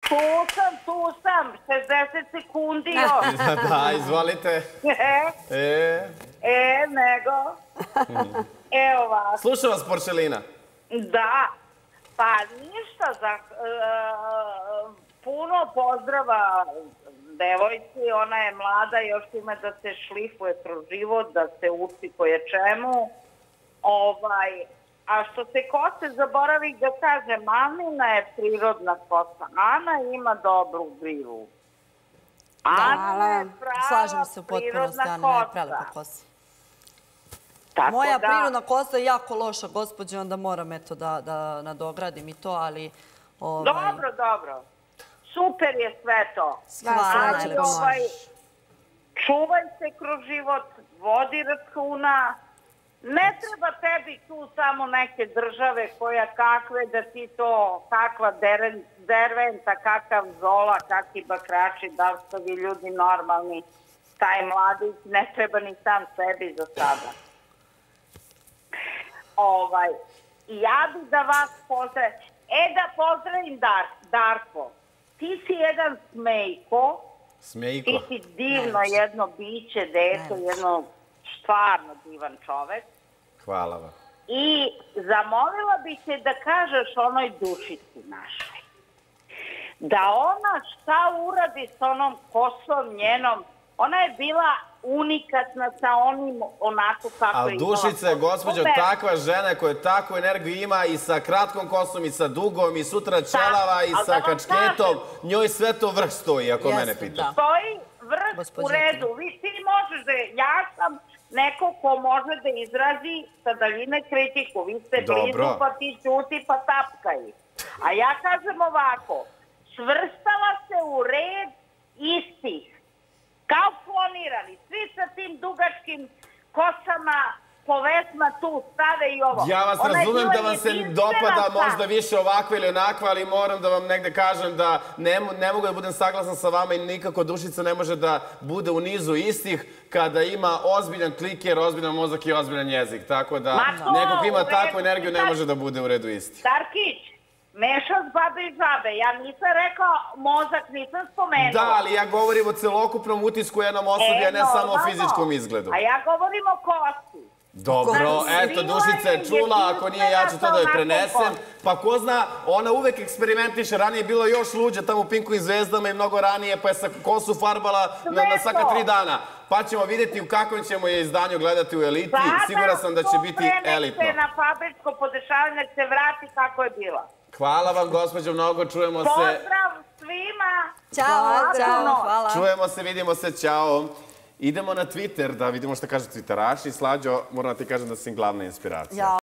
Tu sam, 60 sekundi još. Da, izvolite. Nego. Evo vas. Slušam vas, Porcelina. Da, pa ništa, puno pozdrava devojci, ona je mlada, još ima da se šlifuje kroz život, da se uči koje čemu. A što se kose, zaboravih da kažem, Anina je prirodna kosa. Ana ima dobru brilu. Ana je slažem se u prava potpunosti, prirodna Ana je kosa. prelepa kosa. Tako Moja da- prirodna kosa je jako loša, gospođe, onda moram eto da nadogradim i to, ali... Dobro. Super je sve to. Hvala, Ali, čuvaj se kroz život, vodi računa. Ne treba tebi tu samo neke države koja kakve, da ti to, kakva derventa, kakav Zola, kakvi bakrači, da li ste vi ljudi normalni. Taj mladić ne treba ni sam sebi za sada. Ja bih da vas pozdravim. Da pozdravim Darko. Ti si jedan smejko. Smejko. Ti si divno jedno biće, dete, jedno stvarno divan čovek. Hvala vam. I zamolila bih te da kažeš onoj dušici našoj. Da ona šta uradi s onom kosom njenom. Ona je bila unikatna sa onim onako kako je Ali Dušica je, gospođo, takva žena koja takvu energiju ima i sa kratkom kosom i sa dugom i sutra ćelava i sa kačketom. Njoj sve to vrh stoji, ako mene pita. Stoji vrh u redu. Ti možeš da... Ja sam neko ko može da izrazi sa daljine kritiku. Vi ste blizu pa ti ćuti pa tapkaj. A ja kažem ovako. Svrstala se u red istih. Kao klonirani, svi sa tim dugačkim kosama, povesma tu, stave i ovo. Ja vas razumem da vam se dopada možda više ovakva ili onakva, ali moram da vam negde kažem da ne mogu da budem saglasan sa vama i nikako Dušica ne može da bude u nizu istih kada ima ozbiljan kliker, ozbiljan mozak i ozbiljan jezik. Tako da neko ko ima takvu energiju ne može da bude u redu isti. Darkić, mešaš babe i žabe. Ja nisam rekao mozak, nisam spomenula. Da, ali ja govorim o celokupnom utisku jednom osobi, a ne samo o fizičkom izgledu. A ja govorim o kosti. Dobro, eto, Dušica je čula, ako nije ja ću to da joj prenesem. Pa ko zna, ona uvek eksperimentiše, ranije je bilo još luđe tamo u Pinkovim zvezdama i mnogo ranije, pa je kosu farbala na svaka 3 dana. Pa ćemo vidjeti u kakvom ćemo je izdanju gledati u Eliti. Siguran sam da će biti elitno. Sada, na fabričko podešavanje, nek se vrati kako je bila. Hvala vam, gospođo, mnogo, čujemo se. Pozdrav svima! Ćao, hvala. Čujemo se, vidimo se, ćao. Idemo na Twitter da vidimo šta kažu Twitteraši. Slađo, moram da ti kažem da si im glavna inspiracija.